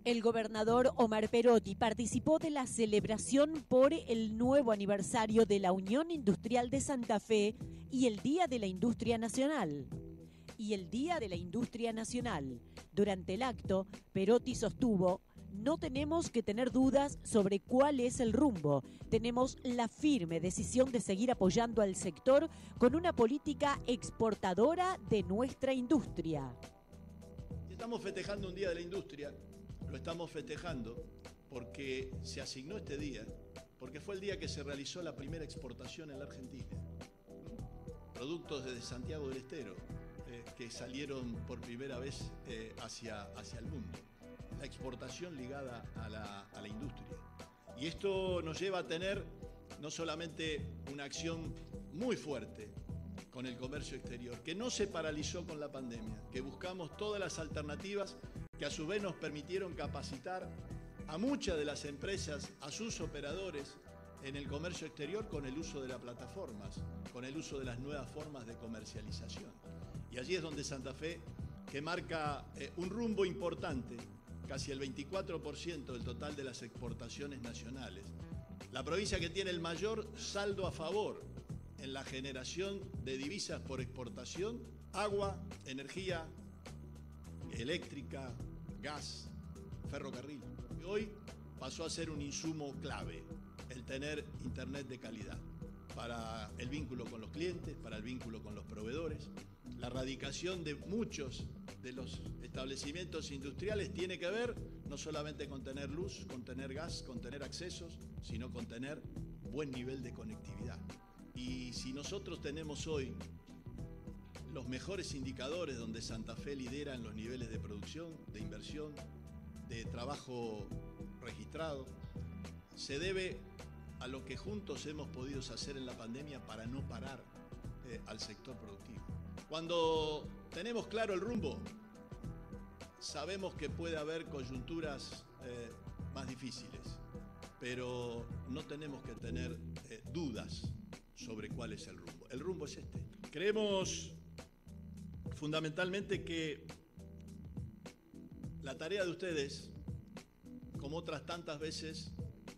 El gobernador Omar Perotti participó de la celebración por el nuevo aniversario de la Unión Industrial de Santa Fe y el Día de la Industria Nacional. Durante el acto, Perotti sostuvo: no tenemos que tener dudas sobre cuál es el rumbo. Tenemos la firme decisión de seguir apoyando al sector con una política exportadora de nuestra industria. Estamos festejando un Día de la Industria. Lo estamos festejando porque se asignó este día, porque fue el día que se realizó la primera exportación en la Argentina. Productos desde Santiago del Estero que salieron por primera vez hacia el mundo. La exportación ligada a la industria. Y esto nos lleva a tener no solamente una acción muy fuerte con el comercio exterior, que no se paralizó con la pandemia, que buscamos todas las alternativas que a su vez nos permitieron capacitar a muchas de las empresas, a sus operadores en el comercio exterior con el uso de las plataformas, con el uso de las nuevas formas de comercialización. Y allí es donde Santa Fe, que marca un rumbo importante, casi el 24% del total de las exportaciones nacionales, la provincia que tiene el mayor saldo a favor en la generación de divisas por exportación, agua, energía eléctrica, gas, ferrocarril. Y hoy pasó a ser un insumo clave el tener internet de calidad para el vínculo con los clientes, para el vínculo con los proveedores. La erradicación de muchos de los establecimientos industriales tiene que ver no solamente con tener luz, con tener gas, con tener accesos, sino con tener buen nivel de conectividad. Y si nosotros tenemos hoy los mejores indicadores donde Santa Fe lidera en los niveles de producción, de inversión, de trabajo registrado, se debe a lo que juntos hemos podido hacer en la pandemia para no parar al sector productivo. Cuando tenemos claro el rumbo, sabemos que puede haber coyunturas más difíciles, pero no tenemos que tener dudas sobre cuál es el rumbo. El rumbo es este. Creemos fundamentalmente que la tarea de ustedes, como otras tantas veces,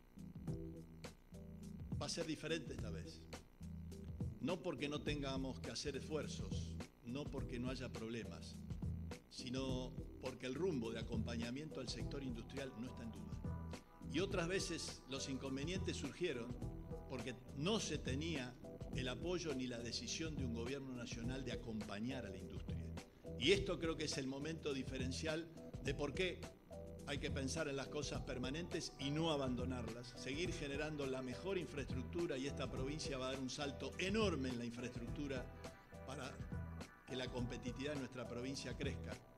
va a ser diferente esta vez. No porque no tengamos que hacer esfuerzos, no porque no haya problemas, sino porque el rumbo de acompañamiento al sector industrial no está en duda. Y otras veces los inconvenientes surgieron porque no se tenía el apoyo ni la decisión de un gobierno nacional de acompañar a la industria. Y esto creo que es el momento diferencial de por qué hay que pensar en las cosas permanentes y no abandonarlas, seguir generando la mejor infraestructura, y esta provincia va a dar un salto enorme en la infraestructura para que la competitividad de nuestra provincia crezca.